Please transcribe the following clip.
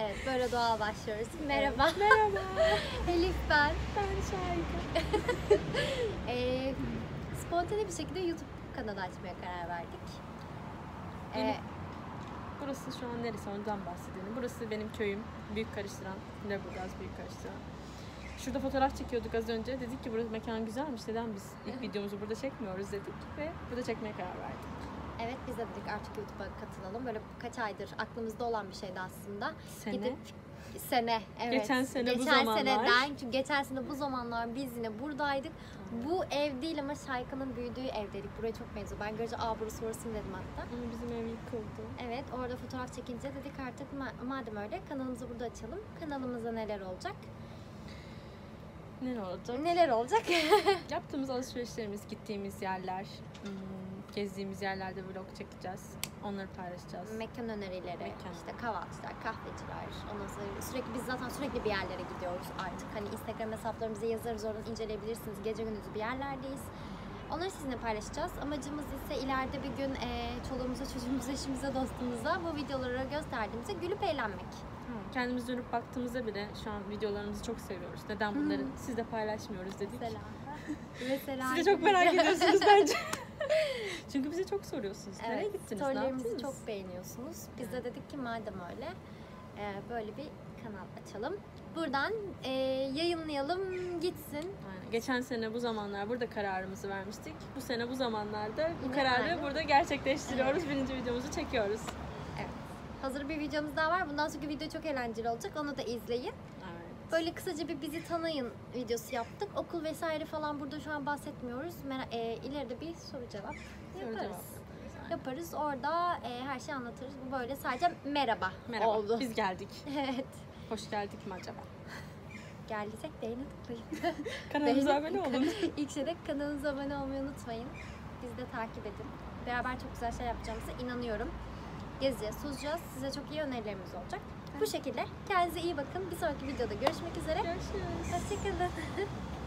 Evet, böyle doğal başlıyoruz. Merhaba. Evet, merhaba. Elif ben. Ben Şahika. Spontane bir şekilde YouTube kanalı açmaya karar verdik. Burası şu an neresi, ondan bahsedelim. Burası benim köyüm. Büyük Karıştıran. Lüleburgaz Büyük Karıştıran. Şurada fotoğraf çekiyorduk az önce. Dedik ki burası mekan güzelmiş. Neden biz ilk videomuzu burada çekmiyoruz dedik. Ve burada çekmeye karar verdik. Evet, biz de dedik artık YouTube'a katılalım. Böyle kaç aydır aklımızda olan bir şeydi aslında. Sene, evet. Geçen sene bu zamanlar. Seneden, çünkü geçen sene bu zamanlar biz yine buradaydık. Bu ev değil ama Şayka'nın büyüdüğü evdeydik. Buraya çok benziyor. Ben görünce burası orası mı dedim hatta. Ama bizim ev yıkıldı. Evet, orada fotoğraf çekince dedik artık madem öyle kanalımızı burada açalım. Kanalımızda neler olacak? Neler olacak? Yaptığımız alışverişlerimiz, gittiğimiz yerler, gezdiğimiz yerlerde vlog çekeceğiz. Onları paylaşacağız. Mekan önerileri, işte kahvaltılar, kahveciler. Ondan sonra sürekli bir yerlere gidiyoruz artık. Hani Instagram hesaplarımıza yazarız, oradan inceleyebilirsiniz. Gece gündüz bir yerlerdeyiz. Onları sizinle paylaşacağız. Amacımız ise ileride bir gün çoluğumuza, çocuğumuza, eşimize, dostumuza bu videoları gösterdiğimizde gülüp eğlenmek. Kendimiz dönüp baktığımızda bile şu an videolarımızı çok seviyoruz. Neden bunları sizle paylaşmıyoruz dedik. Mesela. Siz de çok merak ediyorsunuz bence. Çünkü bize çok soruyorsunuz. Evet, nereye gittiniz? Storylerimizi çok beğeniyorsunuz. Biz de dedik ki madem öyle böyle bir kanal açalım. Buradan yayınlayalım gitsin. Aynen. Geçen sene bu zamanlar burada kararımızı vermiştik. Bu sene bu zamanlarda bu kararı burada gerçekleştiriyoruz. Evet. Birinci videomuzu çekiyoruz. Evet. Hazır bir videomuz daha var. Bundan sonraki video çok eğlenceli olacak. Onu da izleyin. Evet. Böyle kısaca bir bizi tanıyın videosu yaptık. Okul vesaire falan burada şu an bahsetmiyoruz. İleride bir soru cevap yaparız. Orada her şeyi anlatırız. Bu böyle sadece merhaba oldu. Biz geldik. Evet. Hoş geldik mi acaba? Geldiysek beğeni tıklayın. Kanalımıza abone olun. İlk şeyde kanalımıza abone olmayı unutmayın. Bizi de takip edin. Beraber çok güzel şey yapacağımıza inanıyorum. Gezeceğiz, tozacağız. Size çok iyi önerilerimiz olacak. Bu şekilde. Kendinize iyi bakın. Bir sonraki videoda görüşmek üzere. Görüşürüz. Hoşçakalın.